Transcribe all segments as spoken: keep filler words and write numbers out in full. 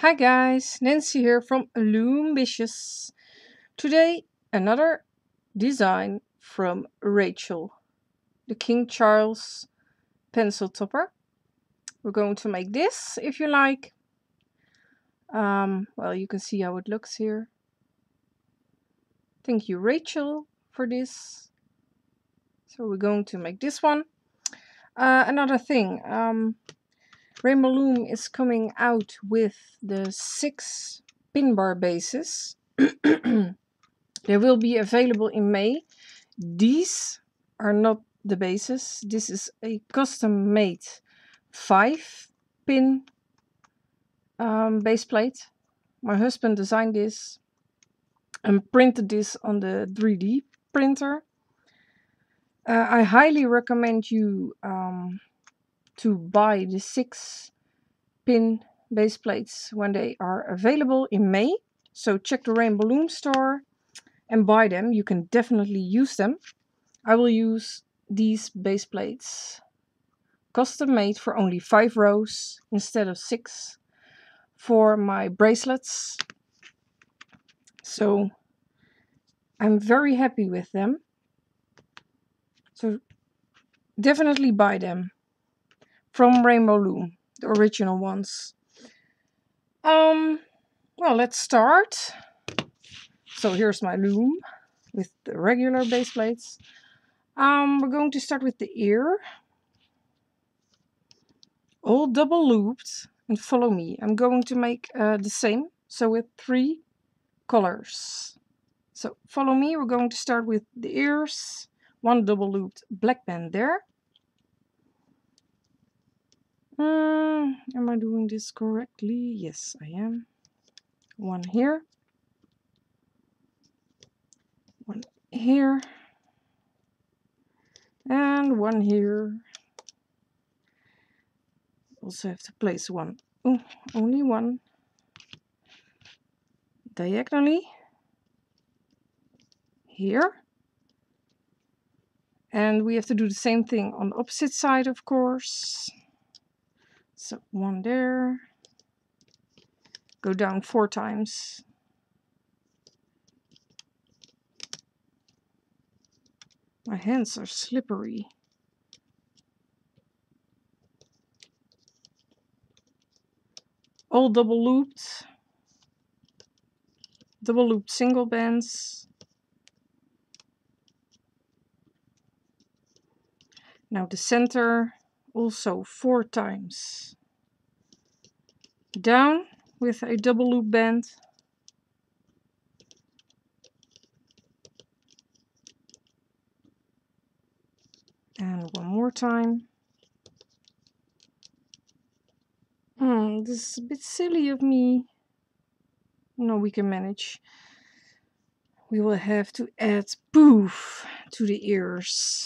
Hi guys, Nancy here from Loombitious. Today another design from Rachel, the King Charles pencil topper. We're going to make this if you like. Um, well, you can see how it looks here. Thank you, Rachel, for this. So we're going to make this one. Uh, another thing, um, Rainbow Loom is coming out with the six pin bar bases. They will be available in May. These are not the bases. This is a custom made five pin um, base plate. My husband designed this and printed this on the three D printer. Uh, I highly recommend you um, to buy the six pin base plates when they are available in May. So check the Rainbow Loom store and buy them. You can definitely use them. I will use these base plates, custom made for only five rows instead of six, for my bracelets. So I'm very happy with them. So definitely buy them from Rainbow Loom, the original ones. Um, well, let's start. So here's my loom with the regular base plates. Um, we're going to start with the ear. All double looped, and follow me. I'm going to make uh, the same, so with three colors. So follow me, we're going to start with the ears, one double looped black band there. Um, am I doing this correctly? Yes, I am. One here, one here, and one here. Also have to place one, oh, only one diagonally here. And we have to do the same thing on the opposite side, of course. So one there, go down four times. My hands are slippery. All double looped, double looped single bands. Now the center also four times. Down with a double loop band. And one more time. Hmm, this is a bit silly of me. No, we can manage. We will have to add poof to the ears.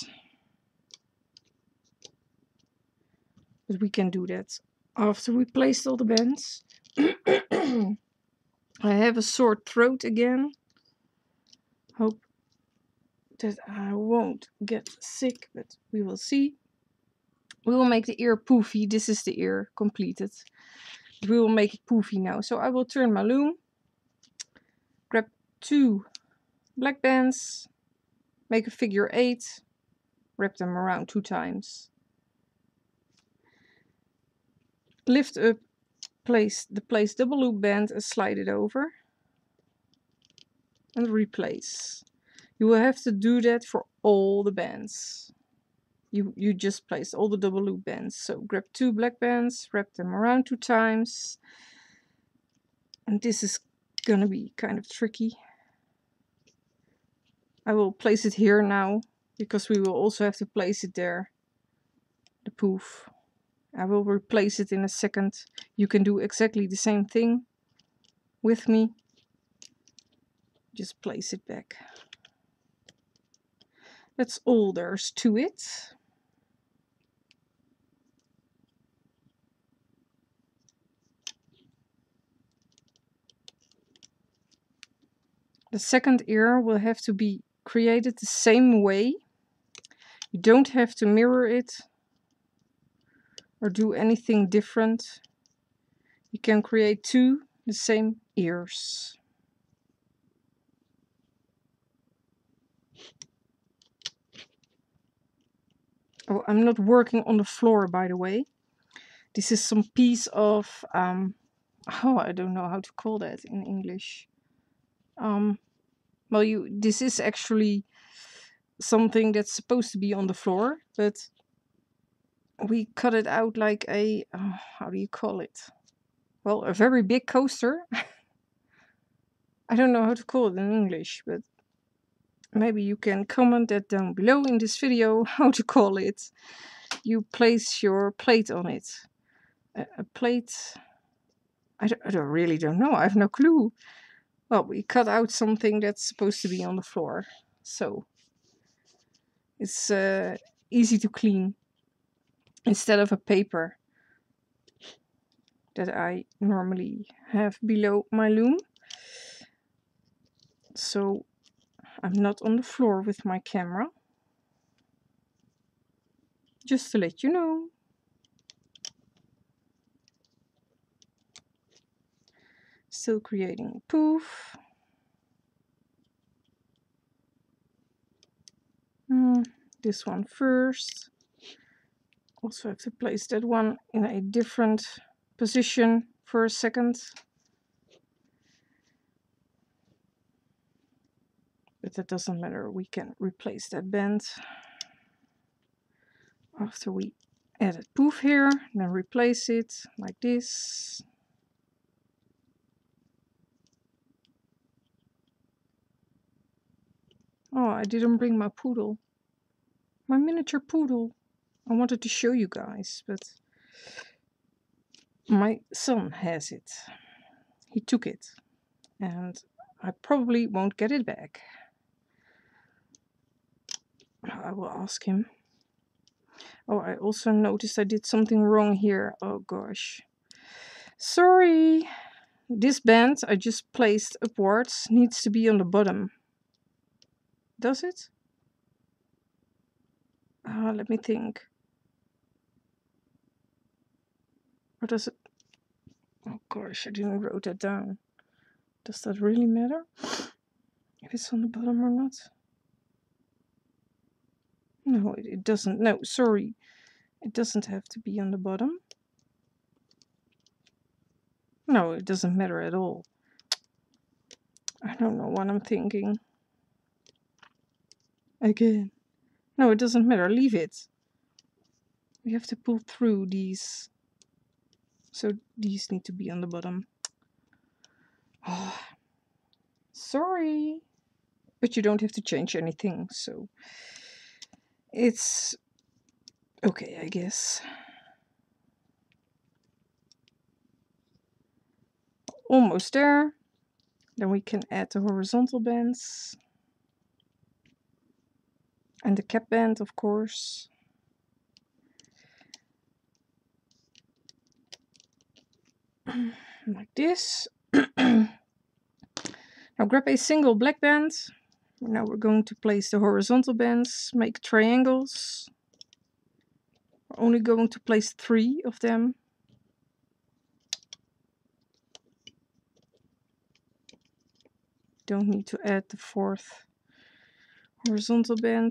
But we can do that after we placed all the bands. I have a sore throat again. Hope that I won't get sick, but we will see. We will make the ear poofy. This is the ear completed. We will make it poofy now. So I will turn my loom, grab two black bands, make a figure eight, wrap them around two times, lift up, place the place double loop band and slide it over, and replace. You will have to do that for all the bands. You, you just place all the double loop bands. So grab two black bands, wrap them around two times. And this is gonna be kind of tricky. I will place it here now, because we will also have to place it there. The poof. I will replace it in a second. You can do exactly the same thing with me. Just place it back. That's all there's to it. The second ear will have to be created the same way. You don't have to mirror it or do anything different. You can create two the same ears. Oh, I'm not working on the floor, by the way. This is some piece of, um, oh, I don't know how to call that in English. Um, well, you, this is actually something that's supposed to be on the floor, but we cut it out like a, uh, how do you call it? Well, a very big coaster. I don't know how to call it in English, but maybe you can comment that down below in this video how to call it. You place your plate on it. A, a plate, I don't, I don't really don't know, I have no clue. Well, we cut out something that's supposed to be on the floor, so it's uh, easy to clean instead of a paper that I normally have below my loom. So I'm not on the floor with my camera, just to let you know. Still creating a poof. Mm, this one first. Also have to place that one in a different position for a second. But that doesn't matter, we can replace that band after we added poof here, then replace it like this. Oh, I didn't bring my poodle. My miniature poodle. I wanted to show you guys, but my son has it. He took it, and I probably won't get it back. I will ask him. Oh, I also noticed I did something wrong here. Oh gosh. Sorry. This band I just placed upwards needs to be on the bottom. Does it? Uh, let me think. Or does it? Oh gosh, I didn't wrote that down. Does that really matter? If it's on the bottom or not? No, it, it doesn't. No, sorry. It doesn't have to be on the bottom. No, it doesn't matter at all. I don't know what I'm thinking. Again. No, it doesn't matter. Leave it. We have to pull through these. So these need to be on the bottom. Oh, sorry. But you don't have to change anything, so it's okay, I guess. Almost there. Then we can add the horizontal bands. And the cap band, of course. Like this. Now grab a single black band. Now we're going to place the horizontal bands, make triangles. We're only going to place three of them. Don't need to add the fourth horizontal band.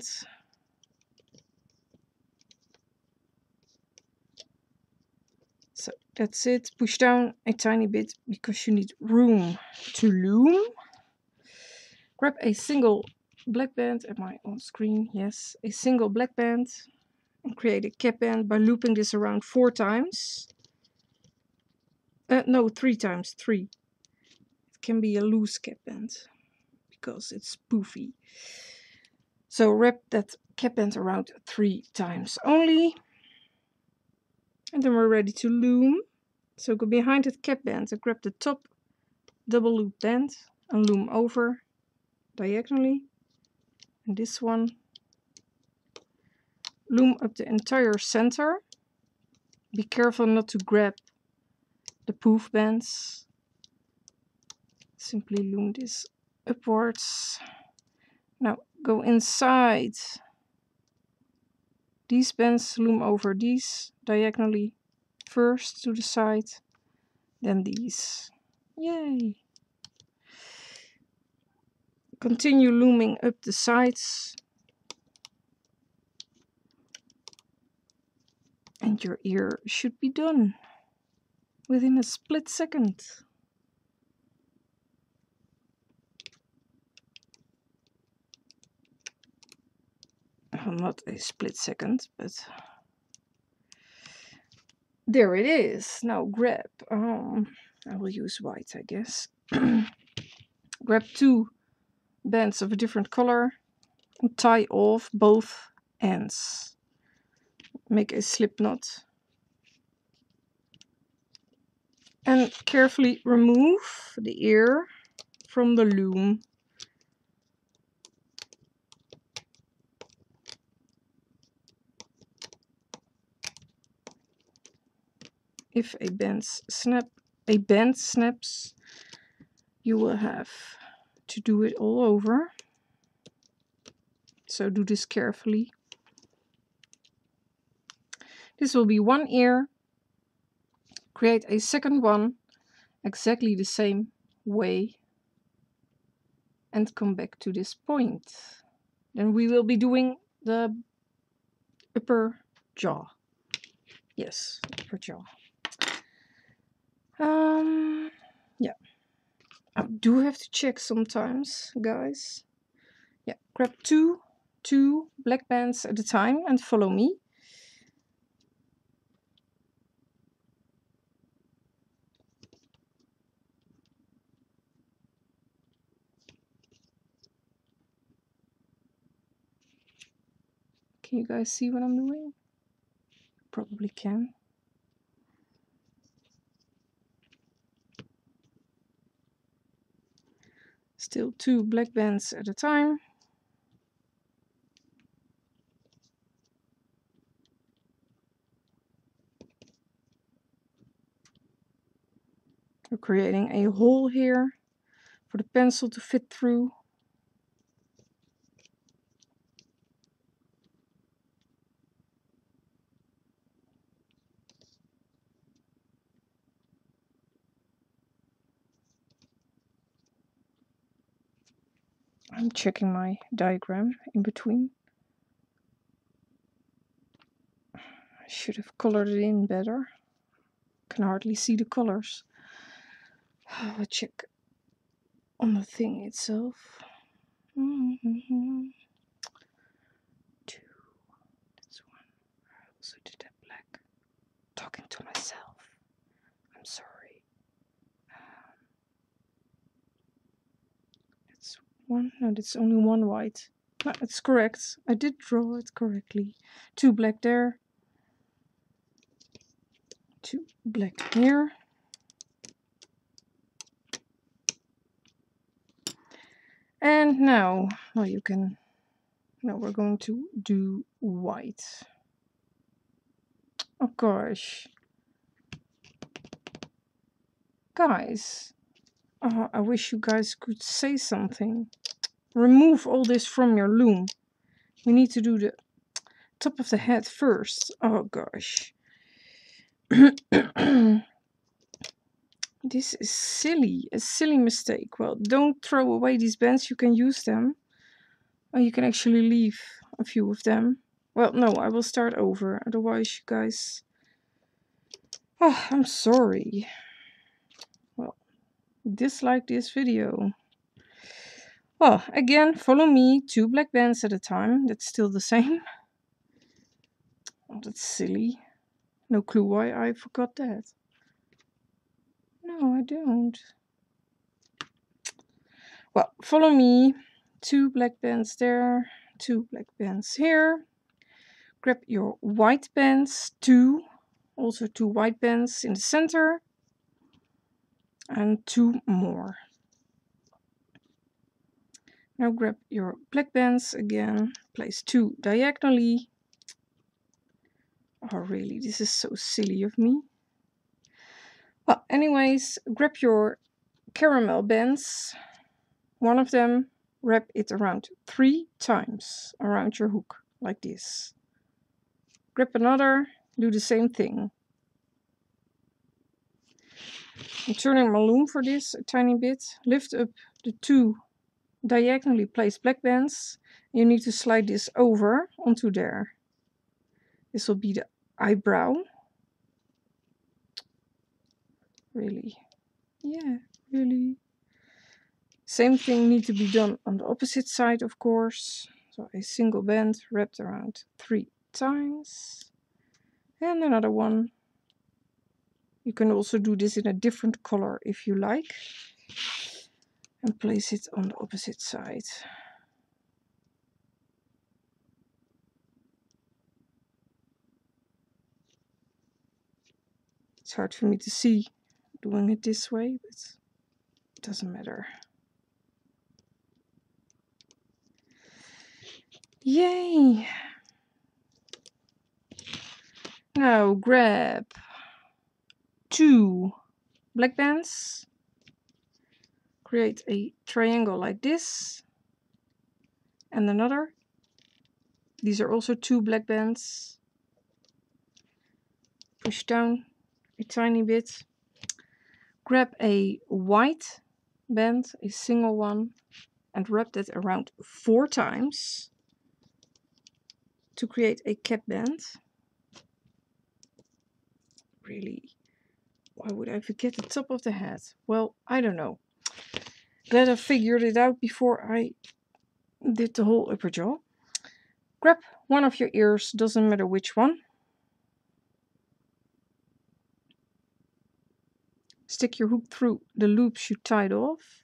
So that's it. Push down a tiny bit because you need room to loom. Grab a single black band. Am I on screen? Yes. A single black band. And create a cap band by looping this around four times. Uh, no, three times. Three. It can be a loose cap band because it's poofy. So wrap that cap band around three times only. And then we're ready to loom. So go behind that cap band and grab the top double loop band and loom over diagonally. And this one. Loom up the entire center. Be careful not to grab the poof bands. Simply loom this upwards. Now go inside these bands, loom over these diagonally first to the side, then these. Yay! Continue looming up the sides. And your ear should be done within a split second. Well, not a split second, but there it is. Now grab, um, I will use white, I guess. Grab two bands of a different color and tie off both ends. Make a slip knot. And carefully remove the ear from the loom. If a band snap, a band snaps, you will have to do it all over. So do this carefully. This will be one ear. Create a second one exactly the same way and come back to this point. Then we will be doing the upper jaw. Yes, upper jaw. Um, yeah. I do have to check sometimes, guys. Yeah, grab two, two black bands at a time and follow me. Can you guys see what I'm doing? Probably can. Still two black bands at a time. We're creating a hole here for the pencil to fit through. I'm checking my diagram in between. I should have colored it in better. Can hardly see the colors. I'll check on the thing itself. Mm-hmm. Two. That's one. I also did that black. Talking to myself. I'm sorry. Um, that's one. No, that's only one white. No, that's correct. I did draw it correctly. Two black there. Two black here. And now, well, you can, now we're going to do white. Oh gosh. Guys, oh, I wish you guys could say something. Remove all this from your loom. We need to do the top of the head first. Oh gosh. This is silly, a silly mistake. Well, don't throw away these bands, you can use them. Or you can actually leave a few of them. Well, no, I will start over, otherwise you guys... Oh, I'm sorry. Well, dislike this video. Well, again, follow me, two black bands at a time. That's still the same. Oh, that's silly. No clue why I forgot that. No, I don't. Well, follow me. Two black bands there, two black bands here. Grab your white bands, two. Also two white bands in the center. And two more. Now grab your black bands again. Place two diagonally. Oh, really? This is so silly of me. Well, anyways, grab your caramel bands. One of them, wrap it around three times around your hook, like this. Grab another, do the same thing. I'm turning my loom for this a tiny bit. Lift up the two diagonally placed black bands. You need to slide this over onto there. This will be the eyebrow. Really? Yeah, really. Same thing needs to be done on the opposite side, of course. So a single band wrapped around three times. And another one. You can also do this in a different color if you like. And place it on the opposite side. It's hard for me to see doing it this way, but it doesn't matter. Yay! Now grab two black bands, create a triangle like this, and another. These are also two black bands. Push down a tiny bit. Grab a white band, a single one, and wrap that around four times to create a cap band. Really, why would I forget the top of the head? Well, I don't know. Glad I figured it out before I did the whole upper jaw. Grab one of your ears, doesn't matter which one. Stick your hook through the loops you tied off.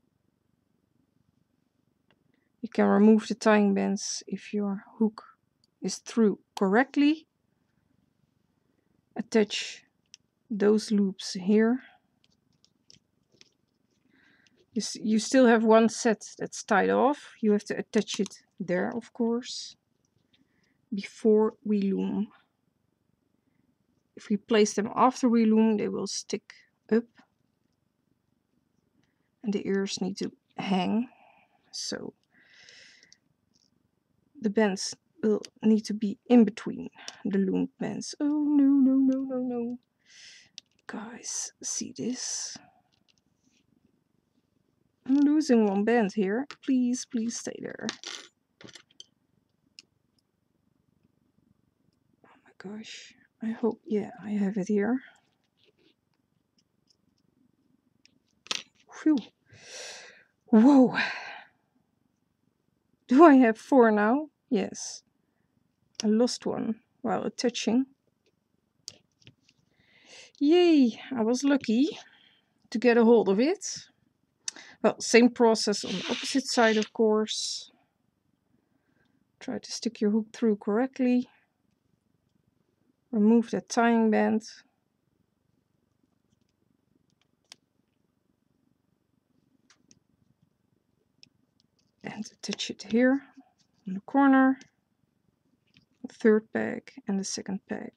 You can remove the tying bands if your hook is through correctly. Attach those loops here. You, you still have one set that's tied off. You have to attach it there, of course, before we loom. If we place them after we loom, they will stick up. And the ears need to hang. So the bands will need to be in between the loom bands. Oh no, no, no, no, no. Guys, see this? I'm losing one band here. Please, please stay there. Oh my gosh. I hope, yeah, I have it here. Phew. Whoa. Do I have four now? Yes. I lost one while attaching. Yay, I was lucky to get a hold of it. Well, same process on the opposite side, of course. Try to stick your hook through correctly. Remove that tying band. And attach it here in the corner. The third peg and the second peg.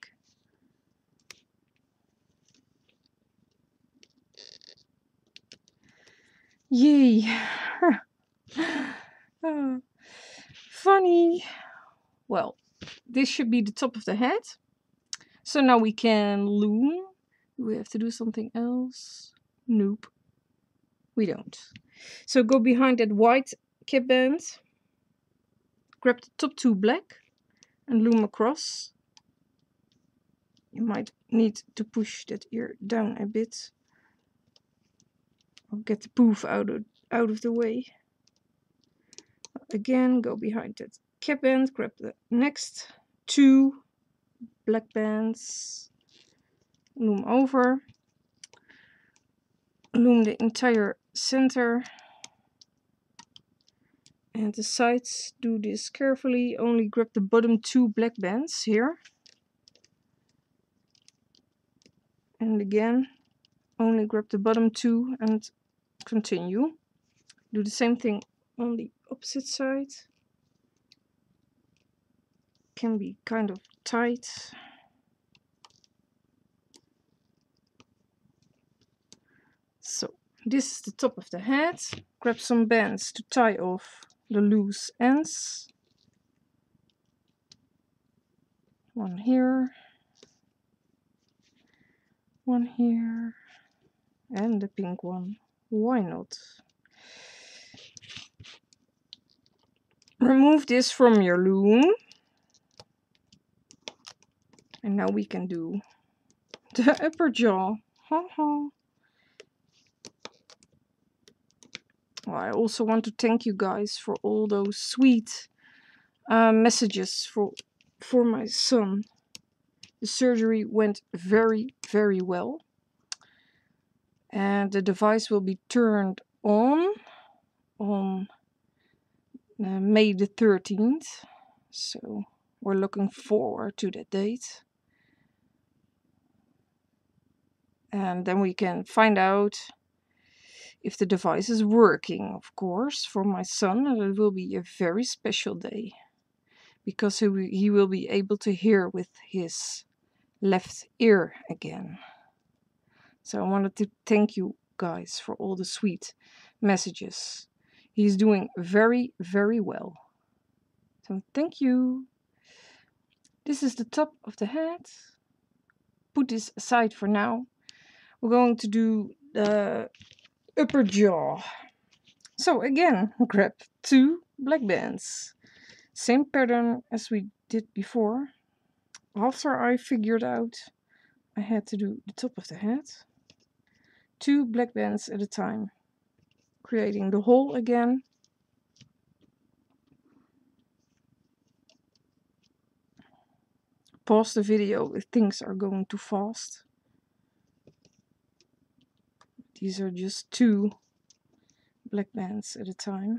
Yay! Oh, funny. Well, this should be the top of the head. So now we can loom. Do we have to do something else? Nope. We don't. So go behind that white cap band. Grab the top two black and loom across. You might need to push that ear down a bit. Or get the poof out of, out of the way. Again, go behind that cap band. Grab the next two black bands. Loom over. Loom the entire center. And the sides, do this carefully. Only grab the bottom two black bands here. And again, only grab the bottom two and continue. Do the same thing on the opposite side. Can be kind of tight. So this is the top of the head. Grab some bands to tie off the loose ends. One here. One here. And the pink one. Why not? Remove this from your loom. And now we can do the upper jaw. Ha ha. Well, I also want to thank you guys for all those sweet uh, messages for for my son. The surgery went very, very well. And the device will be turned on on uh, May the thirteenth. So we're looking forward to that date. And then we can find out if the device is working, of course, for my son. And it will be a very special day because he will, he will be able to hear with his left ear again. So I wanted to thank you guys for all the sweet messages. He's doing very, very well. So thank you. This is the top of the head. Put this aside for now. We're going to do the upper jaw. So again, grab two black bands. Same pattern as we did before. After I figured out I had to do the top of the head. Two black bands at a time. Creating the hole again. Pause the video if things are going too fast. These are just two black bands at a time.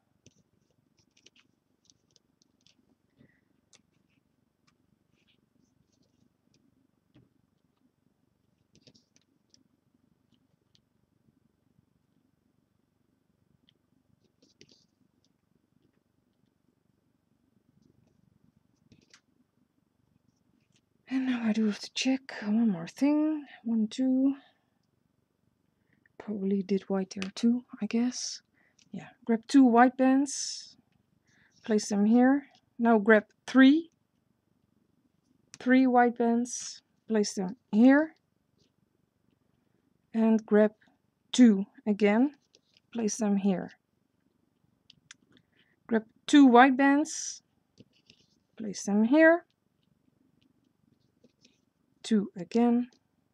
And now I do have to check one more thing. One, two. Probably did white there too, I guess. Yeah, grab two white bands. Place them here. Now grab three. Three white bands. Place them here. And grab two again. Place them here. Grab two white bands. Place them here. Two again.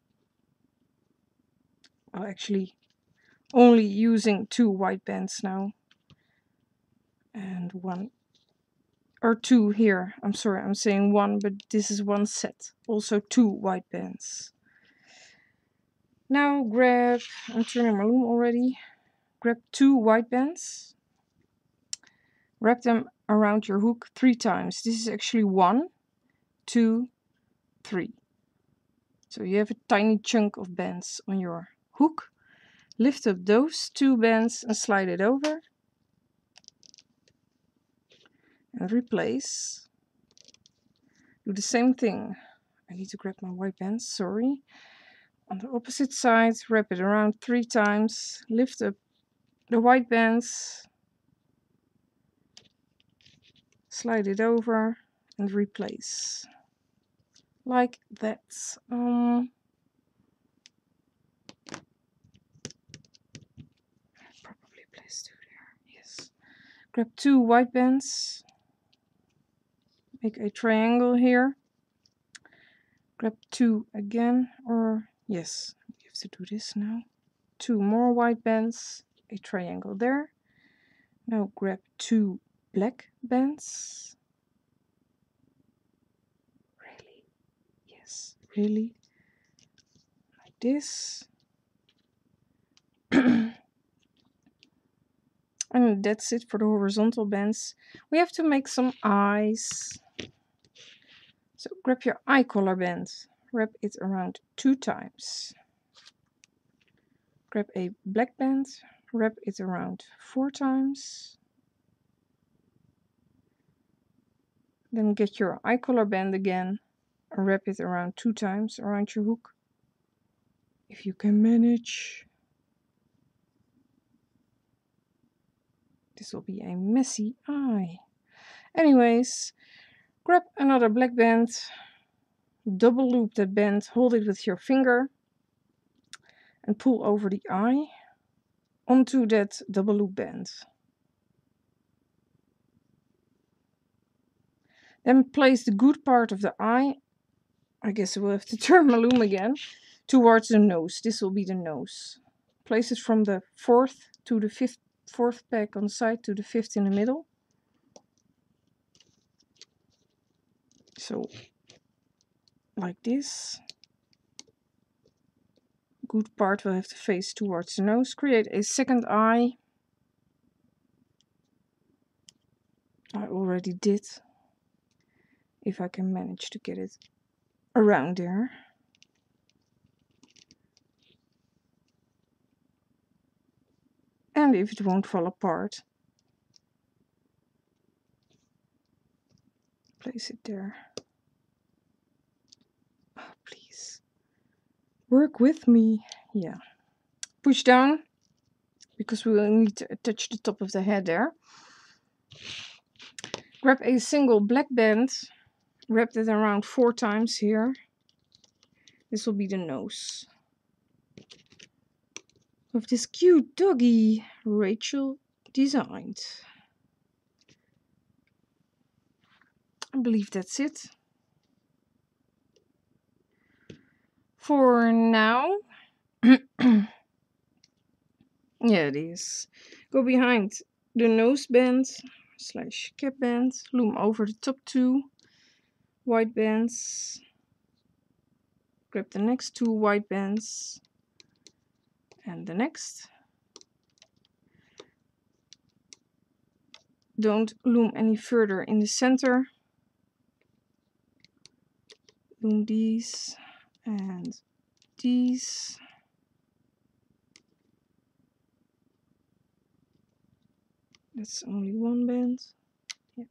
Well, actually, only using two white bands now. And one or two here. I'm sorry, I'm saying one, but this is one set. Also two white bands. Now grab, I'm turning my loom already. Grab two white bands. Wrap them around your hook three times. This is actually one, two, three. So you have a tiny chunk of bands on your hook. Lift up those two bands and slide it over. And replace. Do the same thing. I need to grab my white bands, sorry. On the opposite side, wrap it around three times. Lift up the white bands. Slide it over and replace. Like that. Um, probably place two there. Yes. Grab two white bands. Make a triangle here. Grab two again, or yes, we have to do this now. Two more white bands, a triangle there. Now grab two black bands. Really? Yes, really? Like this. And that's it for the horizontal bands. We have to make some eyes. So grab your eye collar band. Wrap it around two times. Grab a black band. Wrap it around four times. Then get your eye collar band again and wrap it around two times around your hook. If you can manage. This will be a messy eye. Anyways, grab another black band, double loop that band, hold it with your finger, and pull over the eye onto that double loop band. Then place the good part of the eye, I guess I will have to turn my loom again, towards the nose. This will be the nose. Place it from the fourth to the fifth, fourth peg on the side to the fifth in the middle. So, like this. Good part will have to face towards the nose. Create a second eye. I already did. If I can manage to get it around there. And if it won't fall apart, place it there. Oh, please. Work with me. Yeah. Push down, because we will need to attach the top of the head there. Grab a single black band. Wrap it around four times here. This will be the nose. Of this cute doggy Rachel designed. I believe that's it. For now. Yeah, it is. Go behind the nose band slash cap band. Loom over the top two white bands. Grab the next two white bands. And the next. Don't loom any further in the center. Loom these and these. That's only one band. Yeah.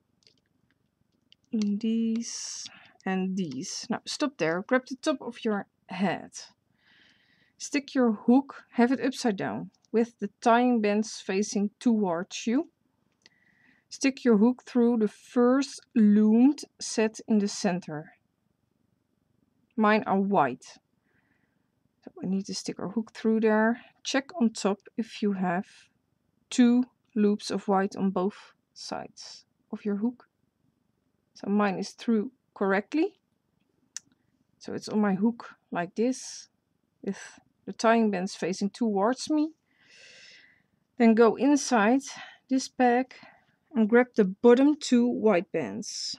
Loom these and these. Now stop there. Grab the top of your head. Stick your hook, have it upside down, with the tying bands facing towards you. Stick your hook through the first loomed set in the center. Mine are white. So we need to stick our hook through there. Check on top if you have two loops of white on both sides of your hook. So mine is through correctly. So it's on my hook like this, with the tying bands facing towards me. Then go inside this peg and grab the bottom two white bands.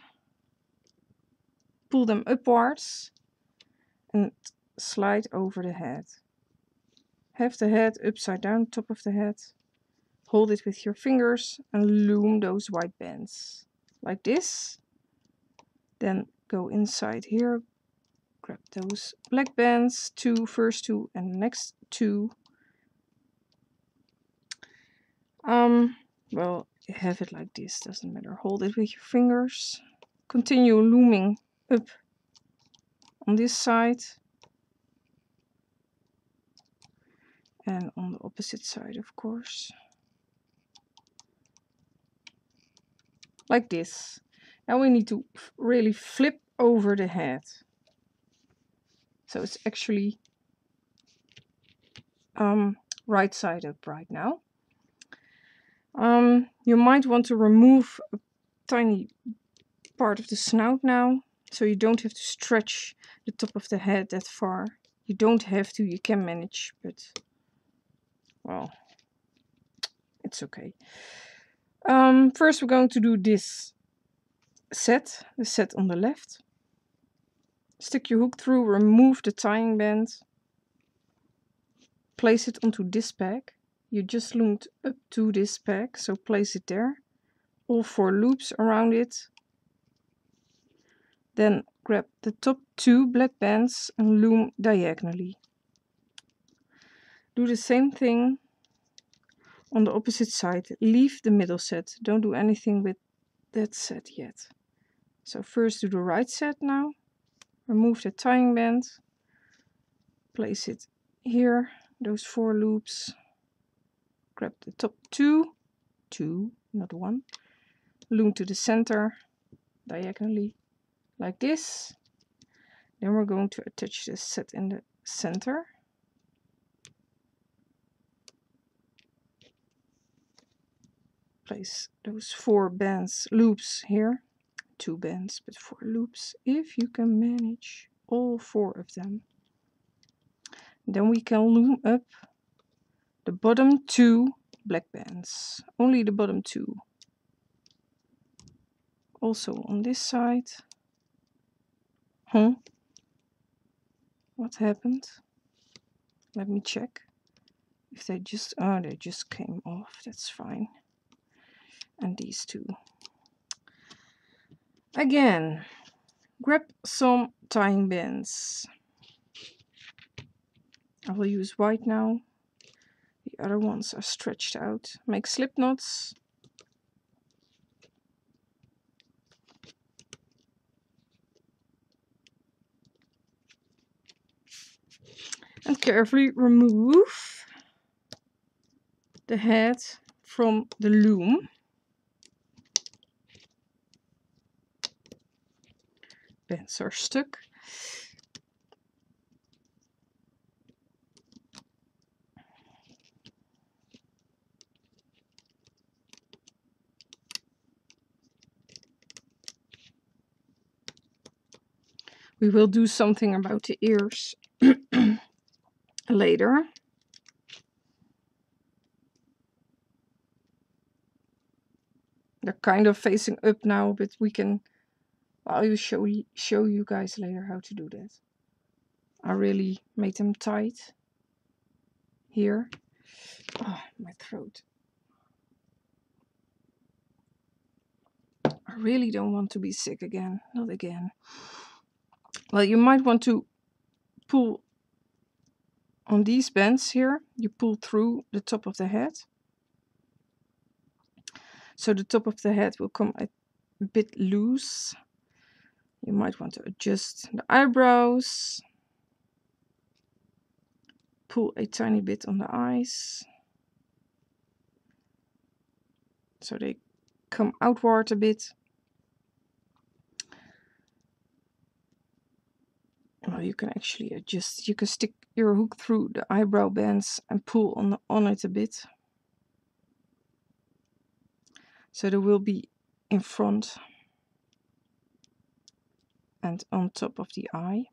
Pull them upwards and slide over the head. Have the head upside down, top of the head. Hold it with your fingers and loom those white bands like this. Then go inside here, grab those black bands, two, first two and the next two. Um, well, have it like this, doesn't matter. Hold it with your fingers. Continue looming up on this side. And on the opposite side, of course. Like this. Now we need to really flip over the head. So it's actually um, right side up right now. Um, you might want to remove a tiny part of the snout now, so you don't have to stretch the top of the head that far. You don't have to, you can manage, but well, it's okay. Um, first we're going to do this set, the set on the left. Stick your hook through, remove the tying band, place it onto this peg. You just loomed up to this peg, so place it there. All four loops around it. Then grab the top two black bands and loom diagonally. Do the same thing on the opposite side. Leave the middle set. Don't do anything with that set yet. So first do the right set now. Remove the tying band. Place it here, those four loops. Grab the top two, two, not one. Loom to the center, diagonally, like this. Then we're going to attach this set in the center. place those four bands loops here. Two bands, but four loops, if you can manage all four of them. Then we can loom up the bottom two black bands, only the bottom two. Also on this side. Huh? What happened? Let me check. If they just, oh, they just came off, that's fine. And these two. Again, grab some tying bands. I will use white now. The other ones are stretched out. Make slip knots. And carefully remove the head from the loom. Bands are stuck. We will do something about the ears later. They're kind of facing up now, but we can, I will show you, show you guys later how to do that. I really made them tight here. Oh, my throat. I really don't want to be sick again, not again. Well, you might want to pull on these bands here. You pull through the top of the head. So the top of the head will come a bit loose. You might want to adjust the eyebrows. Pull a tiny bit on the eyes. So they come outward a bit. Well, you can actually adjust. You can stick your hook through the eyebrow bands and pull on, on it a bit. So there will be in front and on top of the eye.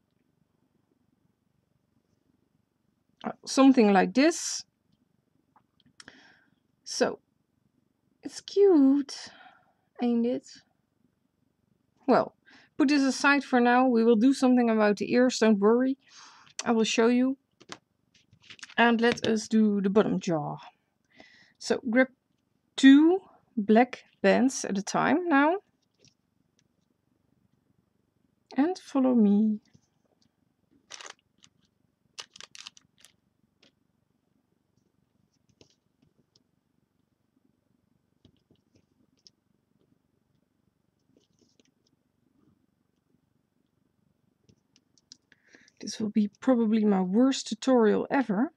Uh, something like this. So, it's cute, ain't it? Well, put this aside for now. We will do something about the ears, don't worry. I will show you. And let us do the bottom jaw. So, grab two black bands at a time now. And follow me. This will be probably my worst tutorial ever.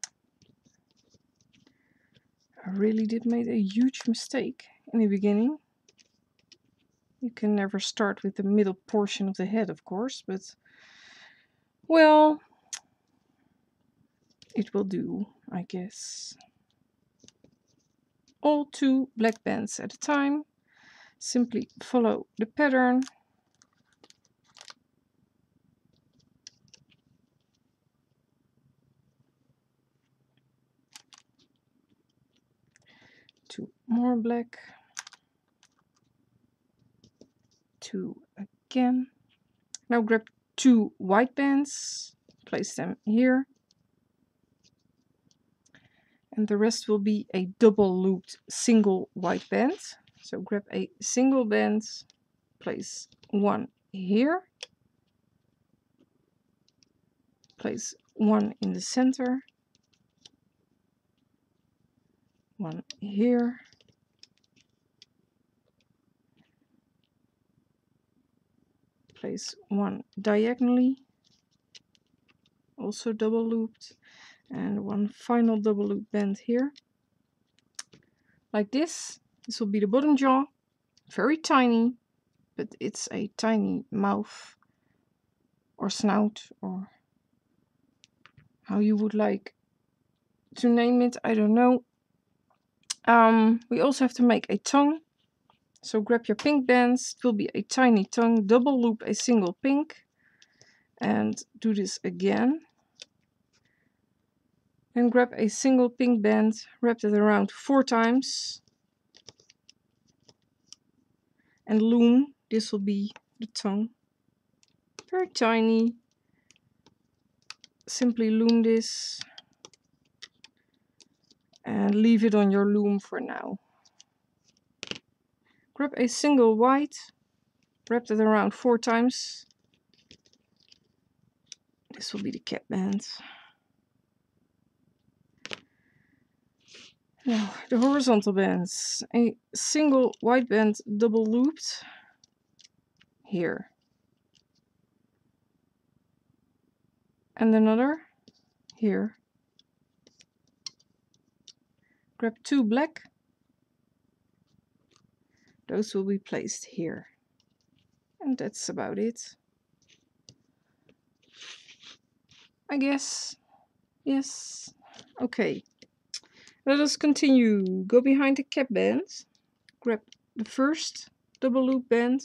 I really did make a huge mistake in the beginning. You can never start with the middle portion of the head, of course, but well, it will do, I guess. All two black bands at a time. Simply follow the pattern. Two more black. Two again. Now grab two white bands. Place them here. And the rest will be a double looped single white band. So grab a single band, place one here, place one in the center, one here, place one diagonally, also double looped, and one final double loop band here. Like this. This will be the bottom jaw, very tiny, but it's a tiny mouth or snout or how you would like to name it, I don't know. Um, we also have to make a tongue. So grab your pink bands, it will be a tiny tongue, double loop a single pink, and do this again. Then grab a single pink band, wrap it around four times, and loom. This will be the tongue. Very tiny. Simply loom this and leave it on your loom for now. Grab a single white, wrap it around four times. This will be the cap band. Now the horizontal bands. A single white band double looped here. And another here. Grab two black. Those will be placed here. And that's about it. I guess. Yes. Okay. Let us continue. Go behind the cap band. Grab the first double loop band.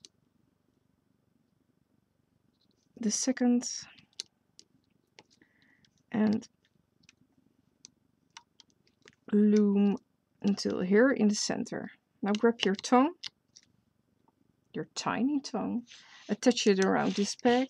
The second. And loom until here in the center. Now grab your tongue. Your tiny tongue. Attach it around this peg.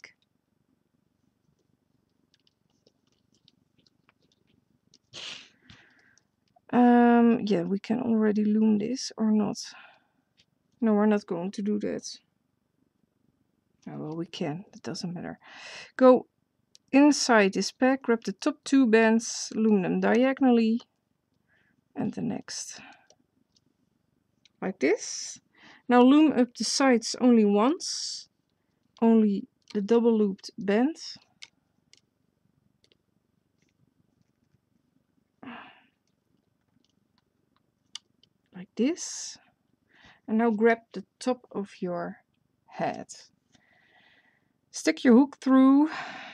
Um, yeah, we can already loom this or not. No, we're not going to do that. Oh, well, we can. It doesn't matter. Go inside this peg, grab the top two bands, loom them diagonally, and the next. Like this. Now loom up the sides only once. Only the double looped band. Like this. And now grab the top of your head. Stick your hook through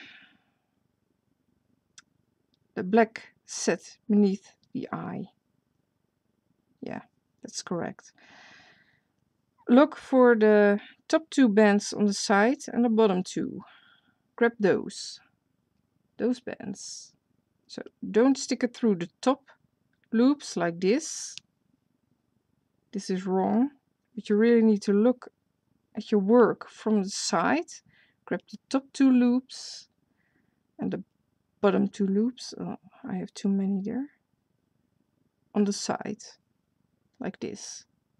the black set beneath the eye. Yeah, that's correct. Look for the top two bands on the side and the bottom two. Grab those. Those bands. So don't stick it through the top loops like this. This is wrong. But you really need to look at your work from the side. Grab the top two loops and the bottom two loops. Oh, I have too many there. On the side. Like this.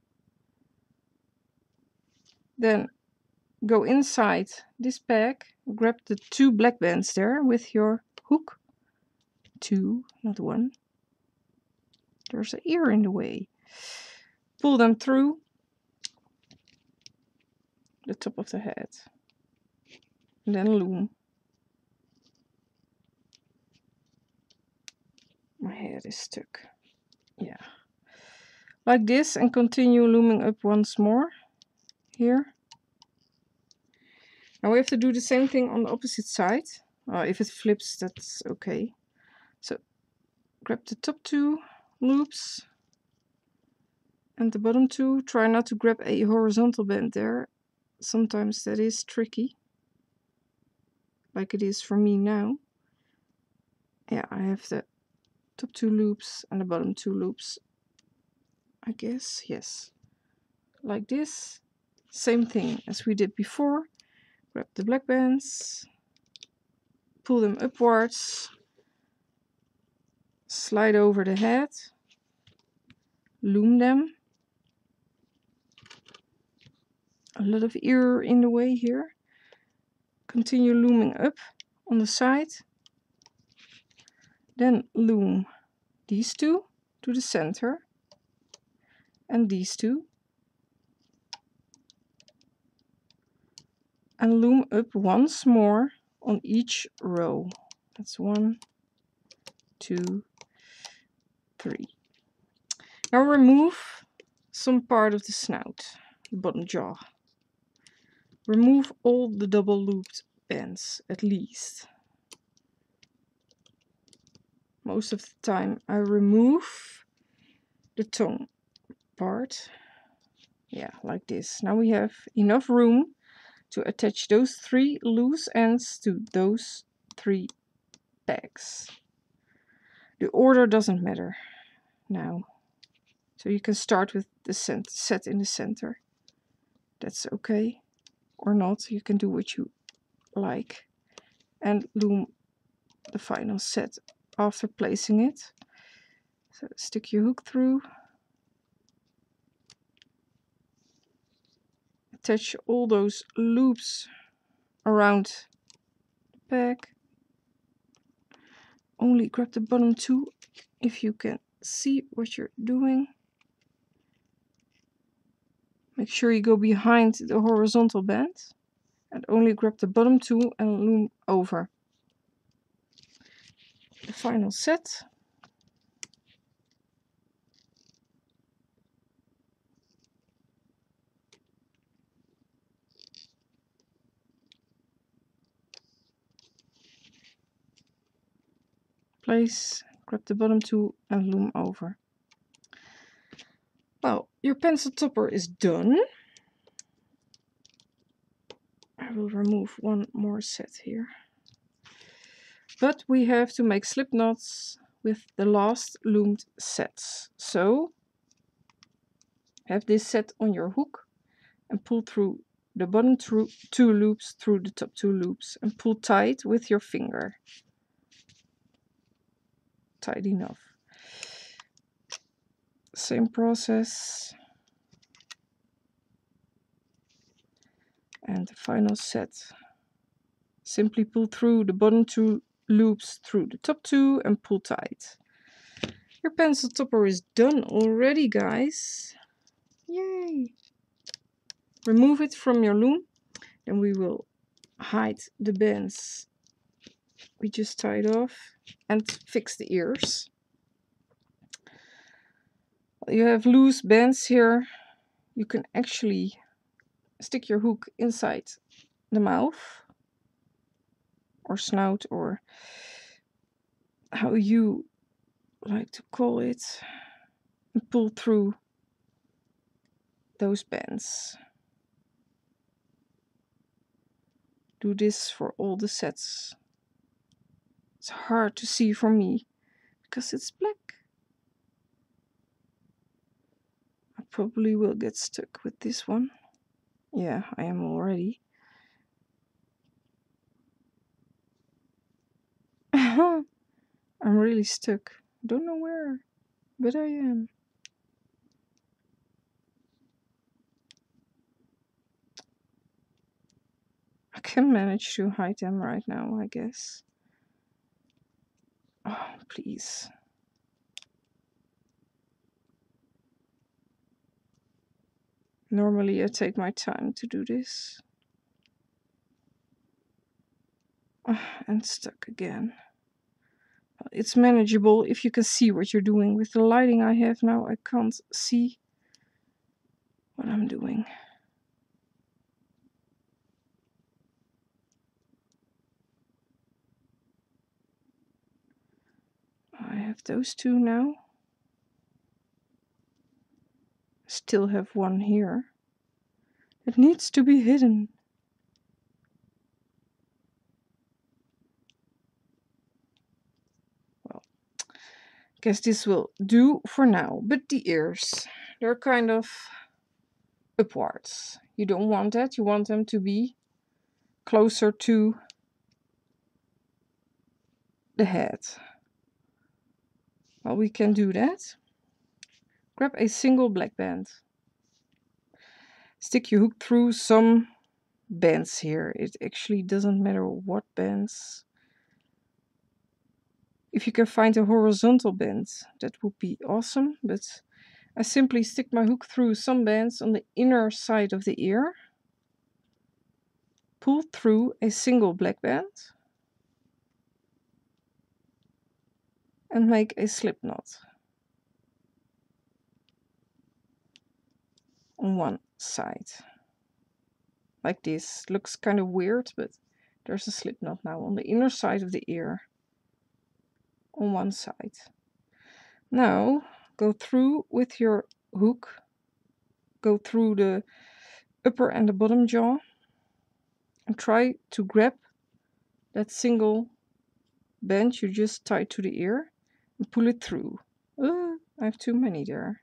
Then go inside this peg. Grab the two black bands there with your hook. Two, not one. There's an ear in the way. Pull them through the top of the head. And then loom. My head is stuck. Yeah. Like this, and continue looming up once more. Here. Now we have to do the same thing on the opposite side. Uh, if it flips, that's okay. So grab the top two loops and the bottom two. Try not to grab a horizontal band there. Sometimes that is tricky. Like it is for me now. Yeah, I have the top two loops and the bottom two loops. I guess, yes. Like this. Same thing as we did before. Grab the black bands. Pull them upwards. Slide over the head. Loom them. A lot of ear in the way here. Continue looming up on the side. Then loom these two to the center. And these two. And loom up once more on each row. That's one, two, three. Now remove some part of the snout, the bottom jaw. Remove all the double looped bands, at least. Most of the time I remove the tongue part. Yeah, like this. Now we have enough room to attach those three loose ends to those three pegs. The order doesn't matter now. So you can start with the set in the center. That's okay. Or not, you can do what you like. And loom the final set after placing it. So stick your hook through. Attach all those loops around the peg. Only grab the bottom two if you can see what you're doing. Make sure you go behind the horizontal band and only grab the bottom two and loom over. The final set. Place, grab the bottom two and loom over. Well, your pencil topper is done. I will remove one more set here. But we have to make slip knots with the last loomed sets. So have this set on your hook and pull through the bottom two loops through the top two loops and pull tight with your finger. Tight enough. Same process. And the final set. Simply pull through the bottom two loops through the top two and pull tight. Your pencil topper is done already, guys. Yay! Remove it from your loom and we will hide the bands we just tied off and fix the ears. You have loose bands here. You can actually stick your hook inside the mouth or snout or how you like to call it and pull through those bands. Do this for all the sets. It's hard to see for me because it's black. I probably will get stuck with this one. Yeah, I am already. I'm really stuck. Don't know where, but I am. I can manage to hide them right now, I guess. Oh, please. Normally I take my time to do this. Oh, and stuck again. It's manageable if you can see what you're doing. With the lighting I have now, I can't see what I'm doing. I have those two now. Still have one here. It needs to be hidden. Well, guess this will do for now. But the ears, they're kind of upwards. You don't want that. You want them to be closer to the head. Well, we can do that. Grab a single black band. Stick your hook through some bands here. It actually doesn't matter what bands. If you can find a horizontal band, that would be awesome, but I simply stick my hook through some bands on the inner side of the ear, pull through a single black band, and make a slip knot on one side. Like this. Looks kind of weird, but there's a slip knot now on the inner side of the ear on one side. Now go through with your hook, go through the upper and the bottom jaw, and try to grab that single band you just tied to the ear and pull it through. Uh, I have too many there.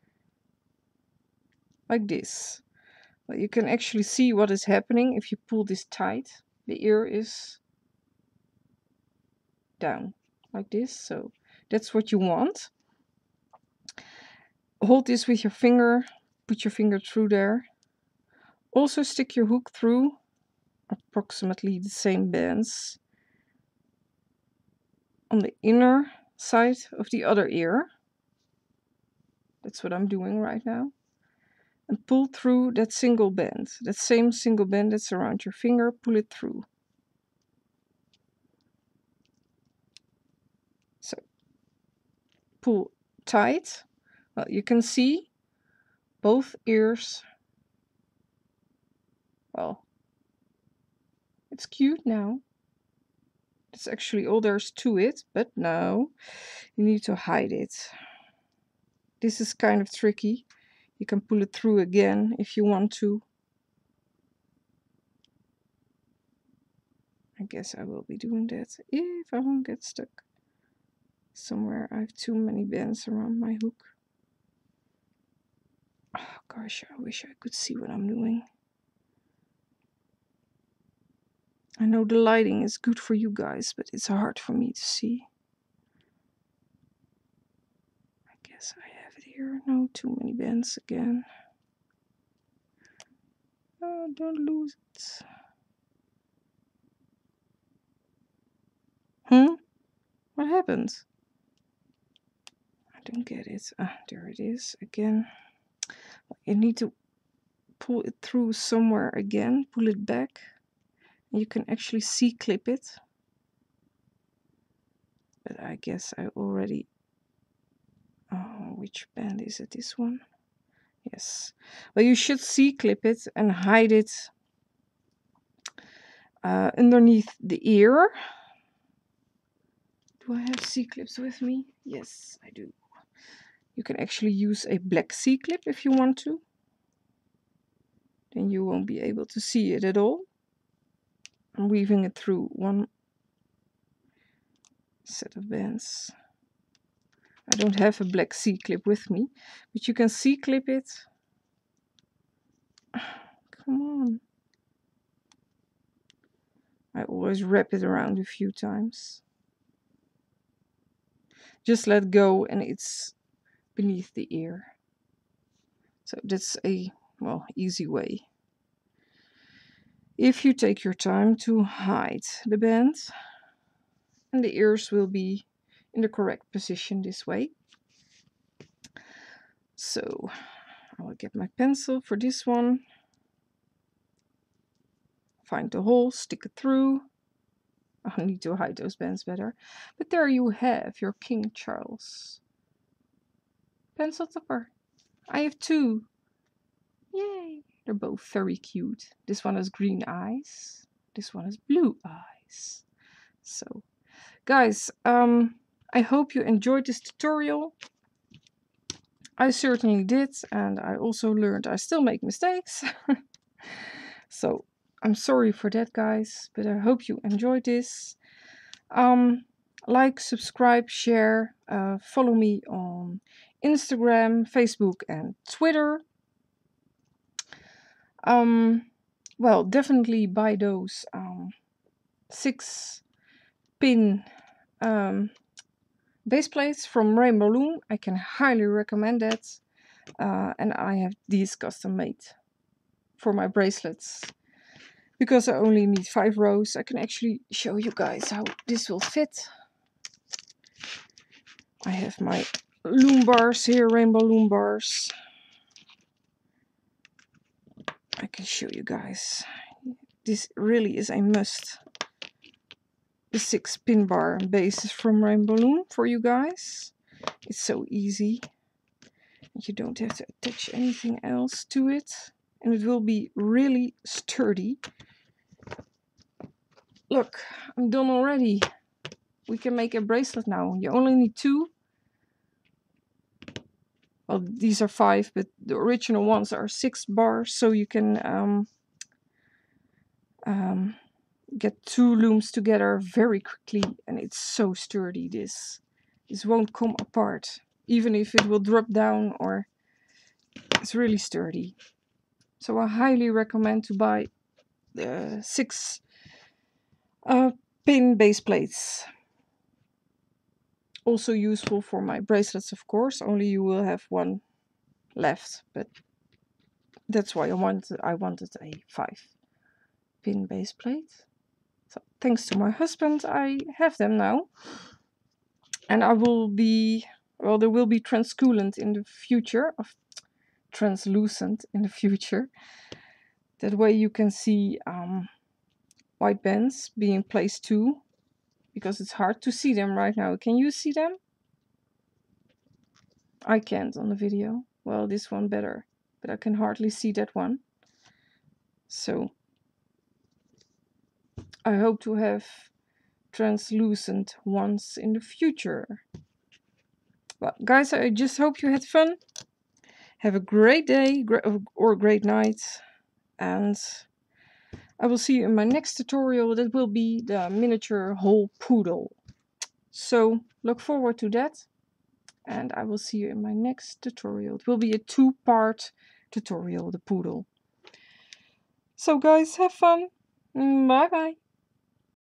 Like this. But you can actually see what is happening if you pull this tight. The ear is down like this, so that's what you want. Hold this with your finger, put your finger through there. Also stick your hook through approximately the same bands on the inner side of the other ear. That's what I'm doing right now. And pull through that single band, that same single band that's around your finger, pull it through. So, pull tight. Well, you can see both ears. Well, it's cute now. That's actually all there's to it, but no, you need to hide it. This is kind of tricky. You can pull it through again if you want to. I guess I will be doing that if I won't get stuck somewhere. I have too many bands around my hook. Oh gosh, I wish I could see what I'm doing. I know the lighting is good for you guys, but it's hard for me to see. I guess I have it here. No, too many bands again. Oh, don't lose it. Hmm? What happened? I don't get it. Ah, there it is again. You need to pull it through somewhere again. Pull it back. You can actually C-clip it. But I guess I already... Oh, which band is it? This one? Yes. Well, you should C-clip it and hide it uh, underneath the ear. Do I have C-clips with me? Yes, I do. You can actually use a black C-clip if you want to. Then you won't be able to see it at all. I'm weaving it through one set of bands. I don't have a black C-clip with me, but you can C-clip it. Come on. I always wrap it around a few times. Just let go and it's beneath the ear. So that's a, well, easy way. If you take your time to hide the band, and the ears will be in the correct position this way. So I will get my pencil for this one. Find the hole, stick it through. I need to hide those bands better. But there you have your King Charles pencil topper. I have two. Yay! They're both very cute. This one has green eyes. This one has blue eyes. So, guys, um, I hope you enjoyed this tutorial. I certainly did, and I also learned I still make mistakes. So, I'm sorry for that, guys, but I hope you enjoyed this. Um, like, subscribe, share, uh, follow me on Instagram, Facebook, and Twitter. Um, well, definitely buy those um, six pin um, base plates from Rainbow Loom. I can highly recommend that. Uh, and I have these custom made for my bracelets. Because I only need five rows, I can actually show you guys how this will fit. I have my loom bars here, Rainbow Loom bars. I can show you guys. This really is a must. The six pin bar base is from Rainbow Loom for you guys. It's so easy. You don't have to attach anything else to it. And it will be really sturdy. Look, I'm done already. We can make a bracelet now. You only need two. well, these are five, but the original ones are six bars, so you can um, um, get two looms together very quickly, and it's so sturdy. This this won't come apart, even if it will drop down, or it's really sturdy. So I highly recommend to buy the six uh, pin base plates. Also useful for my bracelets, of course, only you will have one left, but that's why I wanted, I wanted a five pin base plate. So thanks to my husband, I have them now. And I will be, well, there will be translucent in the future, of translucent in the future. That way you can see um, white bands being placed too, because it's hard to see them right now. Can you see them? I can't on the video. Well, this one better, but I can hardly see that one. So I hope to have translucent ones in the future. Well, guys, I just hope you had fun. Have a great day or great night, and I will see you in my next tutorial. That will be the miniature hole poodle. So look forward to that, and I will see you in my next tutorial. It will be a two-part tutorial, the poodle. So guys, have fun. Bye bye.